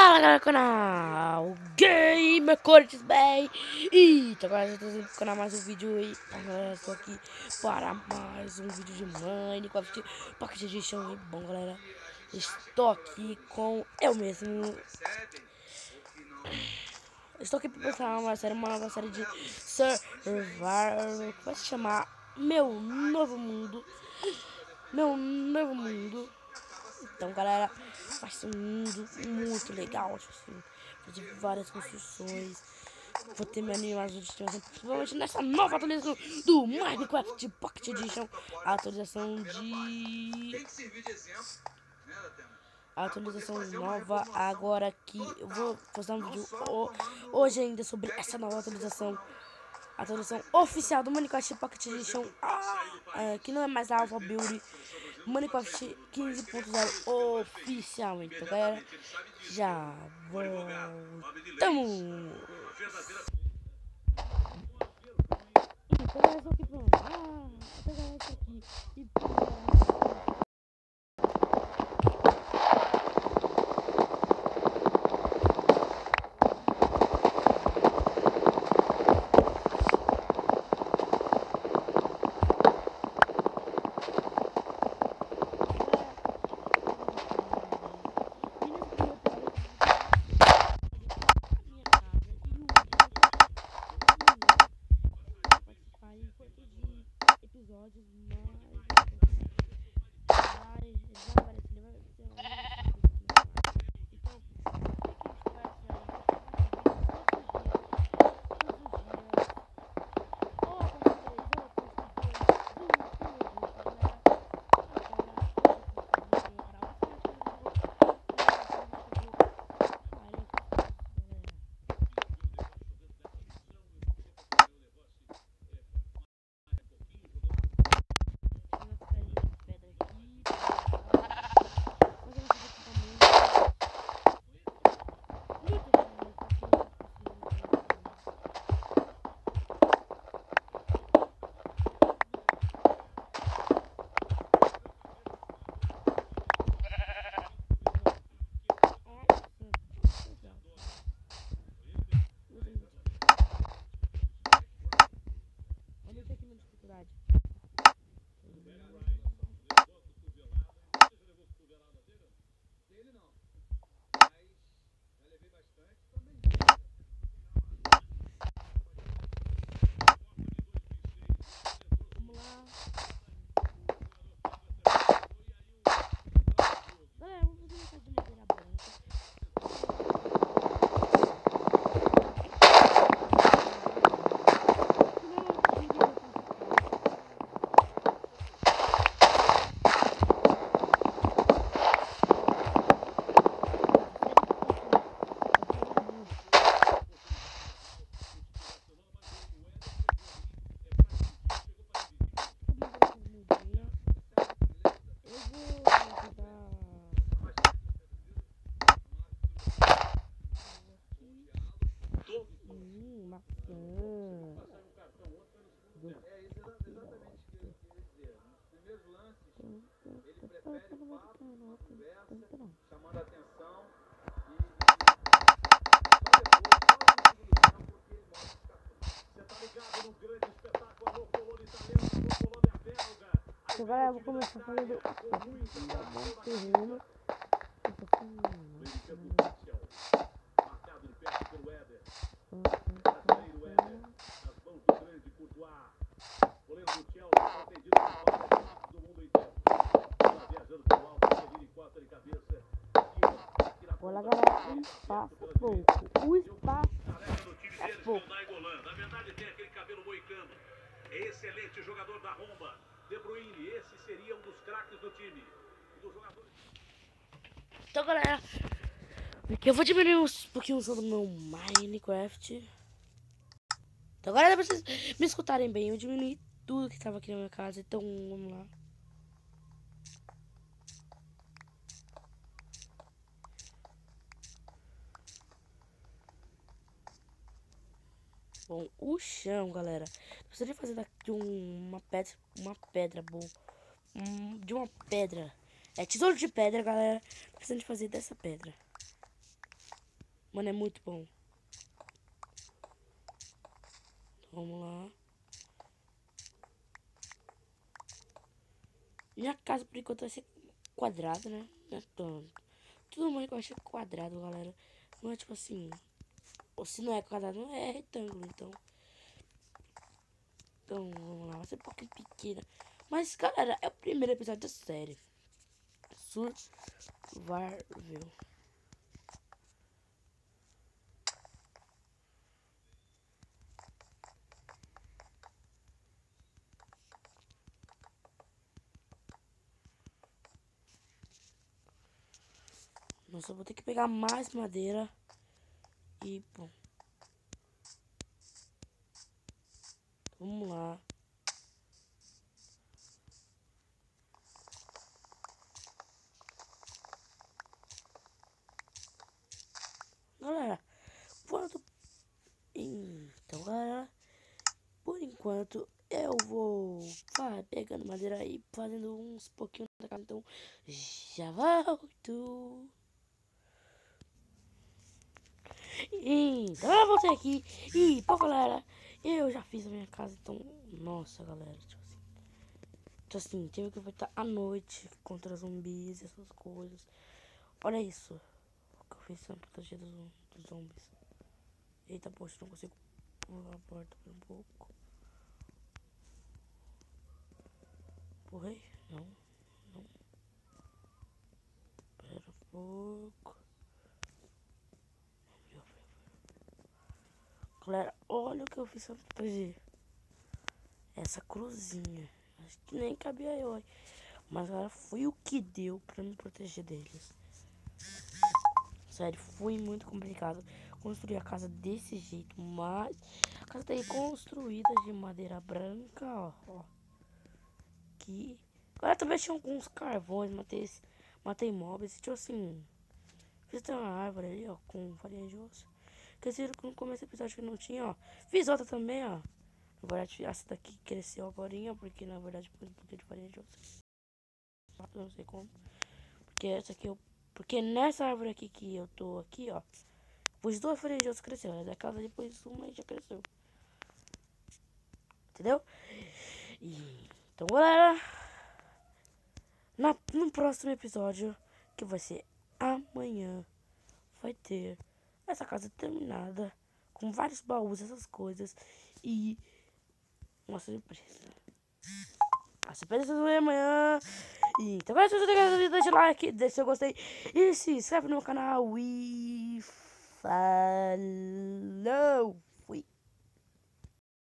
Fala galera do canal Gamer Cortes Bem. E agora eu tô no canal mais um vídeo e galera, estou aqui para mais um vídeo de Minecraft Pocket Edition. E bom galera, estou aqui com eu mesmo. Estou aqui para postar uma nova série de Survival que vai se chamar Meu Novo Mundo. Então galera, vai ser um mundo muito legal, tipo assim, fazer várias construções. Vou ter minha animação de estimação, principalmente nessa nova atualização do Minecraft Pocket Edition. A atualização nova agora que eu vou postar um vídeo hoje ainda sobre essa nova atualização. A atualização oficial do Minecraft Pocket Edition, que não é mais a Alpha Build, Minecraft 15.0 oficial. Então galera, já voltamos. Então galera, só aqui pronto. Então galera, isso aqui e episódios chamando a atenção você tá ligado no grande espetáculo no Colônia Italiana, no Colônia Belga. agora eu vou começar fazendo um terreno. Marcado de perto pelo Éder. Brasileiro Éder, nas mãos do grande Courtois. Goleiro do Chelsea, atendido do mundo inteiro. Está viajando pelo alto, ele encosta de cabeça. Olha galera, o espaço é pouco. O espaço é pouco. Na verdade tem aquele cabelo moicano. É excelente jogador da Roma. De Bruyne, esse seria um dos craques do time. Dos jogadores. Então galera, aqui eu vou diminuir um pouquinho o som do meu Minecraft. Então agora pra vocês me escutarem bem, eu diminui tudo que estava aqui na minha casa. Então vamos lá. Bom, o chão, galera, gostaria de fazer daqui uma pedra boa, de uma pedra, tesouro de pedra, galera, precisando de fazer dessa pedra. Mano, é muito bom. Vamos lá. Minha casa, por enquanto, vai ser quadrada, né? Não é tanto. Todo mundo gosta de quadrado, galera. Não é tipo assim... Ou se não é quadrado, não é retângulo, então... Então, vamos lá. Vai ser um pouquinho pequena. Mas, galera, é o primeiro episódio da série. Survival. Nossa, eu vou ter que pegar mais madeira. E, bom. Vamos lá. Galera, quando... Então, galera, por enquanto eu vou pegando madeira e fazendo uns pouquinhos da casa. Então, já volto. Então, eu voltei aqui. E, pô, galera, eu já fiz a minha casa. Então, nossa, galera, tipo assim, tive que voltar à noite contra zumbis e essas coisas. Olha isso. O que eu fiz pra proteger dos zombies. Eita, poxa, não consigo pular a porta por um pouco. Empurrei? Não. Pera um pouco. Galera, olha o que eu fiz pra proteger. Essa cruzinha. Acho que nem cabia eu. Mas, galera, foi o que deu pra me proteger deles. Sério, foi muito complicado construir a casa desse jeito. Mas a casa tá aí construída de madeira branca, ó. Aqui. Agora também tinha alguns carvões, matei mobs. Tipo assim, fiz até uma árvore ali, ó, com farinha de osso. Que vocês viram que no começo do episódio que não tinha, ó. Fiz outra também, ó. Na verdade, essa daqui cresceu agora, porque na verdade pus um pouquinho de farinha de osso. Não sei como. Porque essa aqui eu. Porque nessa árvore aqui que eu tô aqui, ó. Pus duas farinhas de osso cresceu. É da casa depois uma já cresceu. Entendeu? Então, galera. No próximo episódio, que vai ser amanhã, vai ter essa casa terminada, com vários baús, essas coisas, e uma surpresa. A surpresa vai amanhã. Então, galera, se você gostou, deixa o like, deixa se eu gostei, e se inscreve no meu canal, e falou!